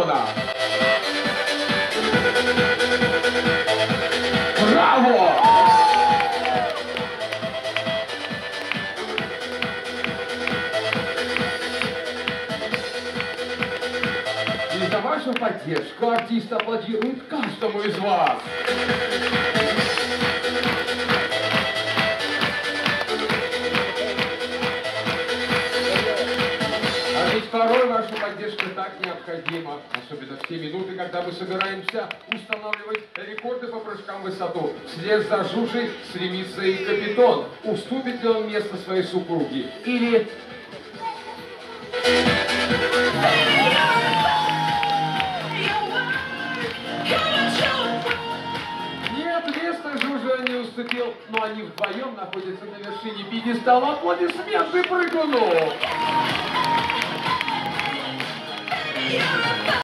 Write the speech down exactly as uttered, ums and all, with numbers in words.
Браво! И за вашу поддержку артист аплодирует каждому из вас. А ведь порой ваша поддержка так необходима, особенно в те минуты, когда мы собираемся устанавливать рекорды по прыжкам в высоту. Вслед за Жужей стремится и Капитон. Уступит ли он место своей супруге? Или... Нет, место Жужа не уступил, но они вдвоем находятся на вершине пьедестала. Аплодисменты прыгуну!